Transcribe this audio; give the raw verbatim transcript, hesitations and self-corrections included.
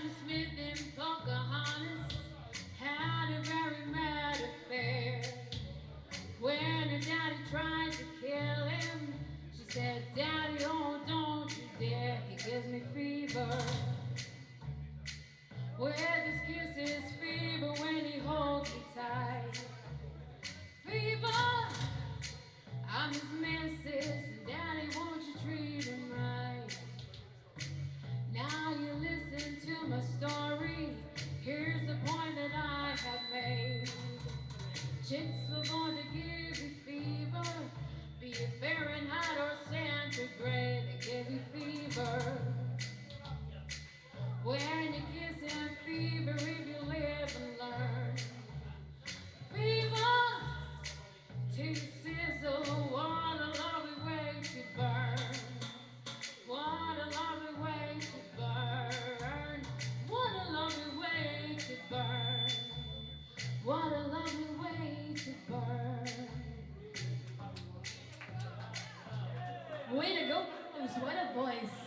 Adam Smith and Pocahontas had a very mad affair. When her daddy tried to kill him, she said, "Daddy, oh, don't you dare, he gives me fever. With his kisses, fever when he holds me tight. Fever, I'm his missus, and Daddy, won't you treat him right?" Now you listen to my story. Here's the point that I have made. Chicks were born to give you fever, be it Fahrenheit or centigrade, they give you fever. When you kiss him, fever, if you live and learn. Fever, till you sizzle, what a lovely way to burn. What a lovely way to burn. What a lovely way to burn. What a lovely way to burn. Way to go, what a voice.